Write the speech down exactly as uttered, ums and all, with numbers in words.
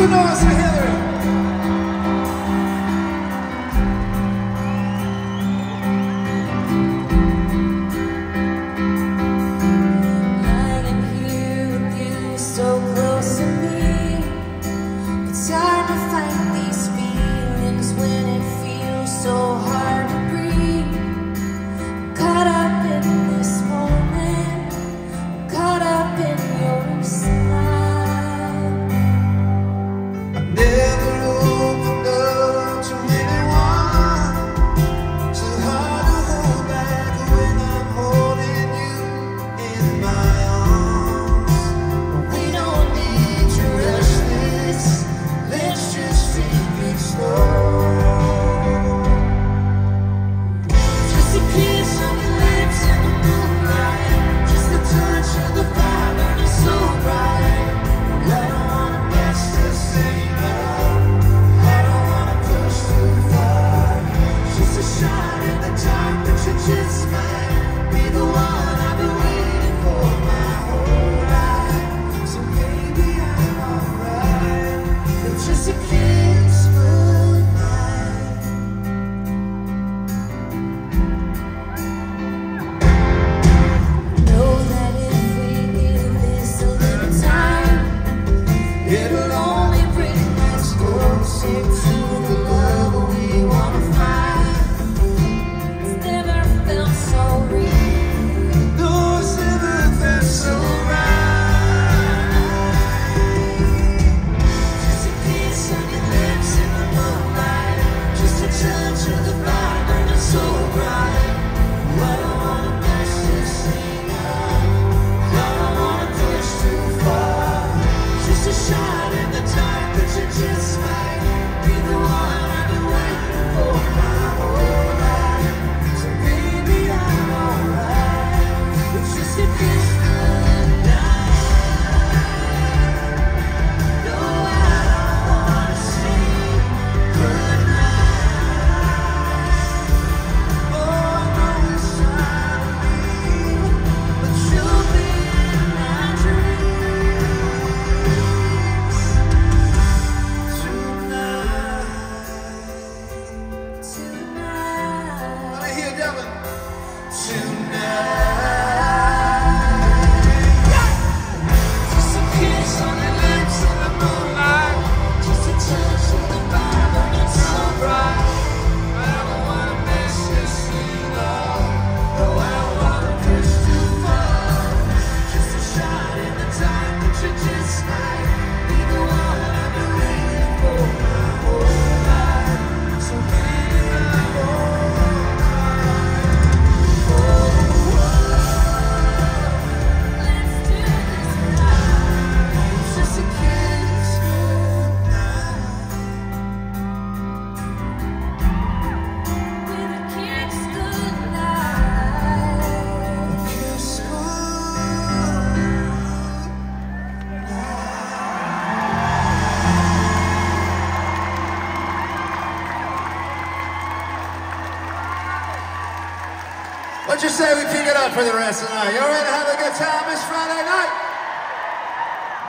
some noise for Hillary. Lying here with you so close to me, it's hard to fight these feelings when it feels so hard to breathe. Caught up in this moment, caught up in your smile. I never opened up to anyone, so hard to hold back when I'm holding you in my arms. We don't need to rush this, let's just take it slow. Just a kiss on your lips in the moonlight, just the touch of the fire burning so bright. I don't wanna mess this thing up, I don't wanna push too far. Just a shot in the dark, but you just might be the one I've been waiting for my whole life. So maybe I'm alright, it's just a kiss goodnight. Know that if we give this a little time, It'll only bring us closer to the love we wanna find. It's never felt so real. No, it's never felt so right. Just a kiss on your lips in the moonlight, Just a touch of the fire burning so bright. I don't wanna mess this thing up. I don't wanna push too far. Just a shot in the dark, but you just might be the one I've been waiting for my whole life. So maybe I'm alright. It's just a kiss goodnight. No, I don't wanna say goodnight. Oh, I know it's time to leave, but you'll be in my dreams tonight. tonight. Let me hear Devin. Tonight. Just a kiss on your lips in the moonlight, just a touch of the fire burning so bright. I don't wanna mess this thing up, no, I don't wanna push too far. Just a shot in the dark, but you just might be the one I've been waiting for my whole life. So maybe I'm alright. Oh, Let's do this now. it's just a kiss goodnight. With a kiss goodnight. Kiss What you say we pick it up for the rest of the night? You all ready to have a good time?